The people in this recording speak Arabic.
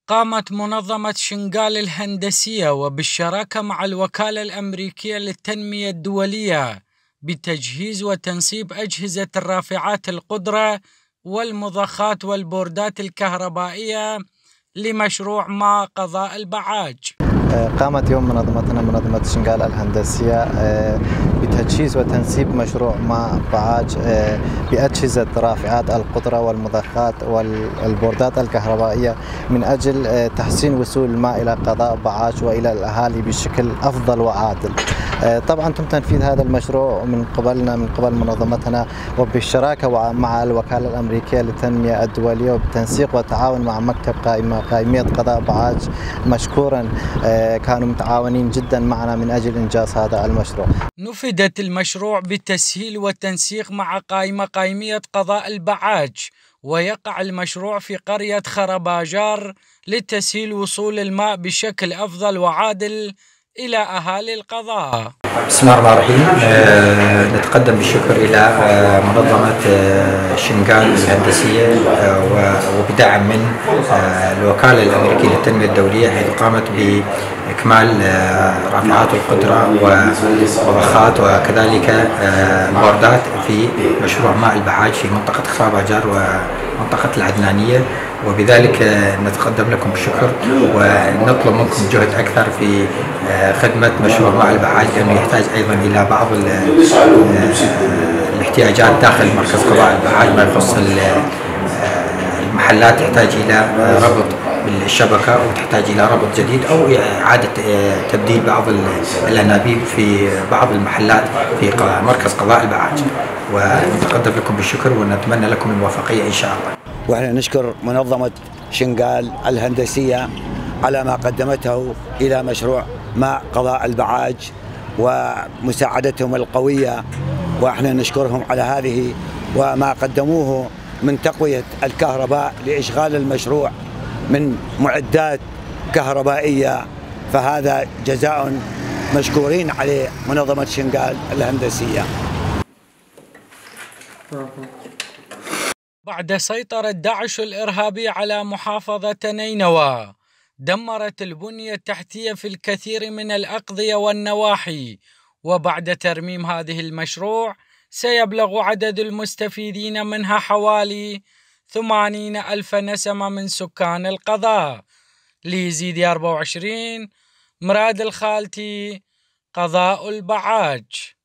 قامت منظمة شنغال الهندسية وبالشراكة مع الوكالة الأمريكية للتنمية الدولية بتجهيز وتنصيب أجهزة الرافعات القدرة والمضخات والبوردات الكهربائية لمشروع ما قضاء البعاج. قامت يوم منظمة شنغال الهندسية بتجهيز وتنسيب مشروع ماء بعاج بأجهزة رافعات القطرة والمضخات والبوردات الكهربائية من أجل تحسين وصول الماء إلى قضاء بعاج وإلى الأهالي بشكل أفضل وعادل. طبعا تم تنفيذ هذا المشروع من قبل منظمتنا وبالشراكة مع الوكالة الأمريكية للتنمية الدولية وبالتنسيق والتعاون مع مكتب قائمية قضاء بعاج. مشكورا كانوا متعاونين جدا معنا من أجل إنجاز هذا المشروع. نفذت المشروع بالتسهيل والتنسيق مع قائمية قضاء البعاج، ويقع المشروع في قرية خرباجار لتسهيل وصول الماء بشكل أفضل وعادل إلى أهالي القضاء. بسم الله الرحمن الرحيم. نتقدم بالشكر إلى منظمة شنغال الهندسية وبدعم من الوكالة الأمريكية للتنمية الدولية، حيث قامت بإكمال رافعات القدرة ومضخات وكذلك بوردات في مشروع ماء البعاج في منطقة خرباجار ومنطقة العدنانية، وبذلك نتقدم لكم بالشكر ونطلب منكم جهد أكثر في خدمة مشروع ماء البعاج، لأنه يحتاج أيضا إلى بعض الاحتياجات داخل مركز قضاء البعاج، ما يخص المحلات تحتاج إلى ربط بالشبكة وتحتاج إلى ربط جديد أو إعادة تبديل بعض الأنابيب في بعض المحلات في مركز قضاء البعاج، ونتقدم لكم بالشكر ونتمنى لكم الموفقية إن شاء الله. واحنا نشكر منظمة شنغال الهندسية على ما قدمته إلى مشروع ماء قضاء البعاج ومساعدتهم القوية، واحنا نشكرهم على هذه وما قدموه من تقوية الكهرباء لإشغال المشروع من معدات كهربائية، فهذا جزاء مشكورين عليه منظمة شنغال الهندسية. بعد سيطرة داعش الإرهابي على محافظة نينوى، دمرت البنية التحتية في الكثير من الأقضية والنواحي، وبعد ترميم هذه المشروع سيبلغ عدد المستفيدين منها حوالي 80,000 نسمة من سكان القضاء. ليزيدي 24، مراد الخالتي، قضاء البعاج.